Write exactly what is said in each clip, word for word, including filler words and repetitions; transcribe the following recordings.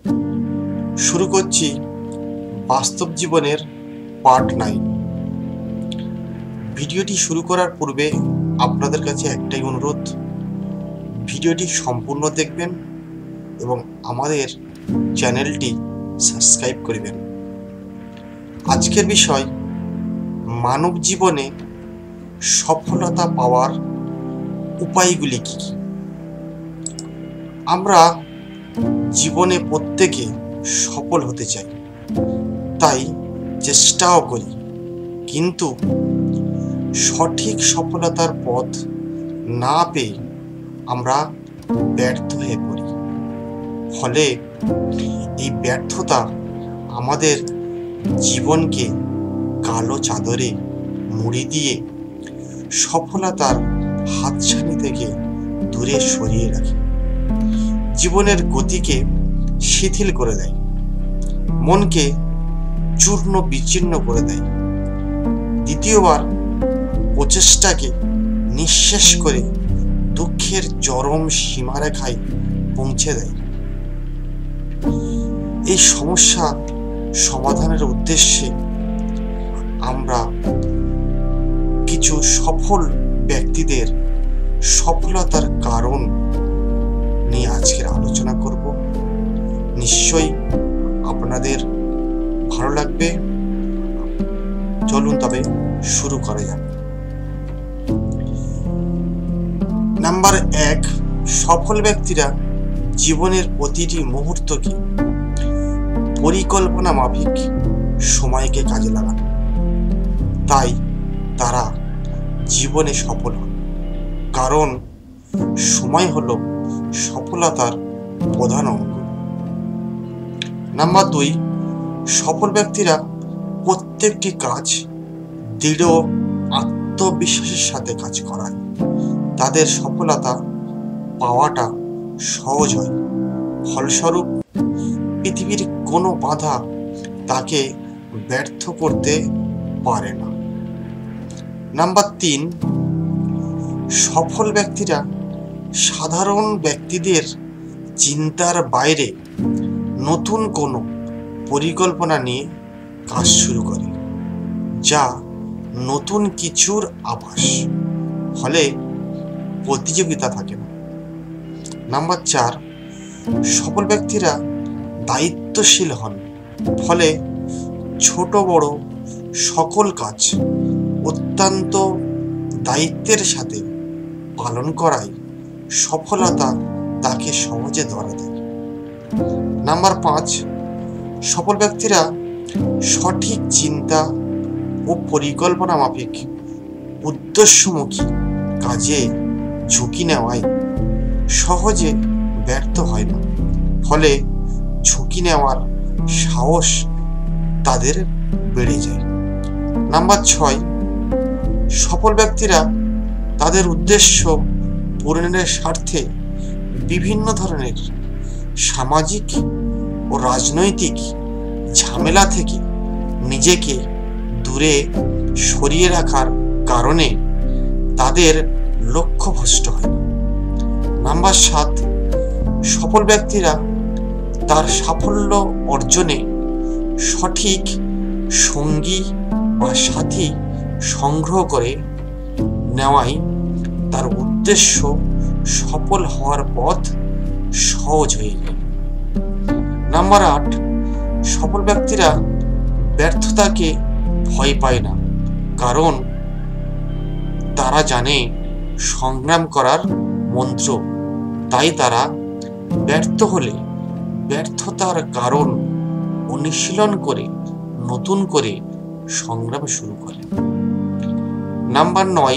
শুরু করছি বাস্তব জীবনের পার্ট নাইন। ভিডিওটি শুরু করার পূর্বে আপনাদের কাছে একটাই অনুরোধ, ভিডিওটি সম্পূর্ণ দেখবেন এবং আমাদের চ্যানেলটি সাবস্ক্রাইব করবেন। আজকের বিষয় মানব জীবনে সফলতা পাওয়ার উপায়গুলি কী কী। আমরা জীবনে প্রত্যেকে সফল হতে চাই, তাই চেষ্টাও করি, কিন্তু সঠিক সফলতার পথ না পেয়ে আমরা ব্যর্থ হয়ে পড়ি। ফলে এই ব্যর্থতা আমাদের জীবনকে কালো চাদরে মুড়ি দিয়ে সফলতার হাতছানি থেকে দূরে সরিয়ে রাখে, জীবনের গতিকে শিথিল করে দেয়, মনকে চূর্ণ বিচ্ছিন্ন করে দেয়, দ্বিতীয়বার প্রচেষ্টাকে নিঃশেষ করে দুঃখের চরম সীমারেখায় পৌঁছে দেয়। এই সমস্যা সমাধানের উদ্দেশ্যে আমরা কিছু সফল ব্যক্তিদের সফলতার কারণ নিয়ে আজকের আলোচনা করব। নিশ্চয়ই আপনাদের ভালো লাগবে। চলুন তবে শুরু করা যাক। নাম্বার এক, সফল ব্যক্তিরা জীবনের প্রতিটি মুহূর্তকে পরিকল্পনা মাফিক সময়কে কাজে লাগান, তাই তারা জীবনে সফল হন। কারণ সময় হলো সফলতার প্রধান অঙ্গ। নাম্বার দুই, সফল ব্যক্তিরা প্রত্যেকটি কাজ দৃঢ় আত্মবিশ্বাসের সাথে কাজ করায়। তাদের সফলতা পাওয়াটা সহজ হয়, ফলস্বরূপ পৃথিবীর কোনো বাধা তাকে ব্যর্থ করতে পারে না। নাম্বার তিন, সফল ব্যক্তিরা সাধারণ ব্যক্তিদের চিন্তার বাইরে নতুন কোনো পরিকল্পনা নিয়ে কাজ শুরু করে, যা নতুন কিছুর আভাস। ফলে প্রতিযোগিতা থাকে না। নাম্বার চার, সফল ব্যক্তিরা দায়িত্বশীল হন। ফলে ছোট বড় সকল কাজ অত্যন্ত দায়িত্বের সাথে পালন করায় সফলতা তাকে সহজে ধরা দেয়। নাম্বার পাঁচ, সফল ব্যক্তিরা সঠিক চিন্তা ও পরিকল্পনা মাফিক উদ্দেশ্যমুখী কাজে ঝুঁকি নেওয়ায় সহজে ব্যর্থ হয় না। ফলে ঝুঁকি নেওয়ার সাহস তাদের বেড়ে যায়। নাম্বার ছয়, সফল ব্যক্তিরা তাদের উদ্দেশ্য পূরণের স্বার্থে বিভিন্ন ধরনের সামাজিক ও রাজনৈতিক ঝামেলা থেকে নিজেকে দূরে সরিয়ে রাখার কারণে তাদের লক্ষ্যভ্রষ্ট হয় না। নাম্বার সাত, সফল ব্যক্তিরা তার সাফল্য অর্জনে সঠিক সঙ্গী বা সাথী সংগ্রহ করে নেওয়াই তার উদ্দেশ্য সফল হওয়ার পথ সহজ হয়ে যায়। নাম্বার আট, সফল ব্যক্তিরা ব্যর্থতাকে ভয় পায় না, কারণ তারা জানে সংগ্রাম করার মন্ত্র। তাই তারা ব্যর্থ হলে ব্যর্থতার কারণ অনুশীলন করে নতুন করে সংগ্রাম শুরু করে। নাম্বার নয়,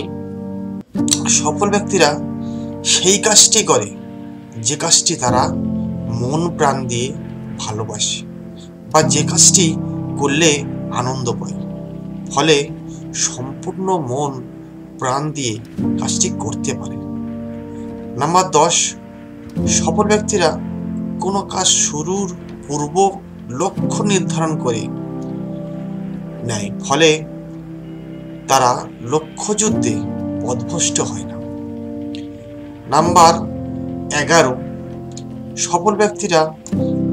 সফল ব্যক্তিরা সেই কাজটি করে যে কাজটি তারা মন প্রাণ দিয়ে ভালোবাসে বা যে কাজটি করলে আনন্দ পায়। ফলে সম্পূর্ণ মন প্রাণ দিয়ে কাজটি করতে পারে। নাম্বার দশ, সফল ব্যক্তিরা কোনো কাজ শুরুর পূর্ব লক্ষ্য নির্ধারণ করে নেয়। ফলে তারা লক্ষ্যযুদ্ধে পথভ্রষ্ট হয় না। নাম্বার এগারো, সফল ব্যক্তিরা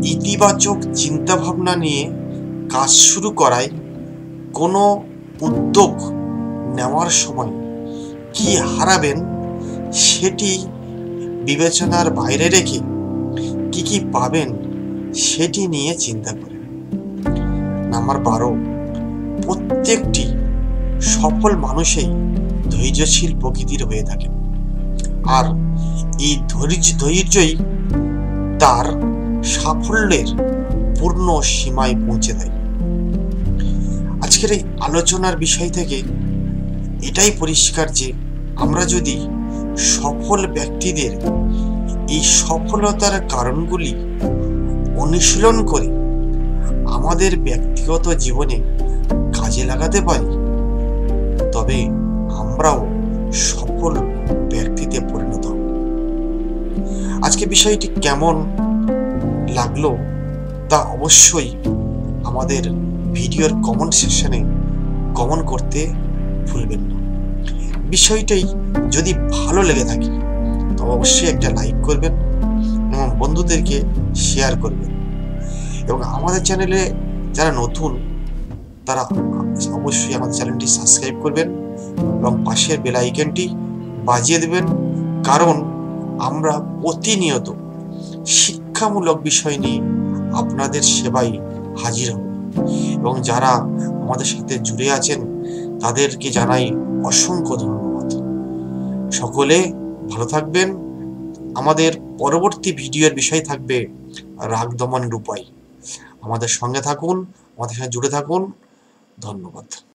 ইতিবাচক চিন্তাভাবনা নিয়ে কাজ শুরু করায় কোনো উদ্যোগ নেওয়ার সময় কি হারাবেন সেটি বিবেচনার বাইরে রেখে কি কি পাবেন সেটি নিয়ে চিন্তা করেন। নাম্বার বারো, প্রত্যেকটি সফল মানুষই ধৈর্যশীল প্রকৃতির হয়ে থাকে, আর এই ধৈর্য ধৈর্যই তার সাফল্যের পূর্ণ সীমায় পৌঁছে দেয়। আজকের এই আলোচনার বিষয় থেকে এটাই পরিষ্কার যে আমরা যদি সফল ব্যক্তিদের এই সফলতার কারণগুলি অনুশীলন করে আমাদের ব্যক্তিগত জীবনে কাজে লাগাতে পারি, তবে আমরাও সফল ব্যক্তিতে পরিণত হব। আজকে বিষয়টি কেমন লাগলো তা অবশ্যই আমাদের ভিডিওর কমেন্ট সেকশনে কমেন্ট করতে ভুলবেন না। বিষয়টাই যদি ভালো লেগে থাকে তবে অবশ্যই একটা লাইক করবেন এবং বন্ধুদেরকে শেয়ার করবেন, এবং আমাদের চ্যানেলে যারা নতুন তারা অবশ্যই আমাদের চ্যানেলটি সাবস্ক্রাইব করবেন এবং পাশের বেল আইকনটি বাজিয়ে দেবেন, কারণ আমরা প্রতিনিয়ত শিক্ষামূলক বিষয় নিয়ে আপনাদের সেবায় হাজির হব। এবং যারা আমাদের সাথে জুড়ে আছেন তাদেরকে জানাই অসংখ্য ধন্যবাদ। সকলে ভালো থাকবেন। আমাদের পরবর্তী ভিডিওর বিষয় থাকবে রাগ দমনের উপায়। আমাদের সঙ্গে থাকুন, আমাদের সাথে জুড়ে থাকুন। ধন্যবাদ।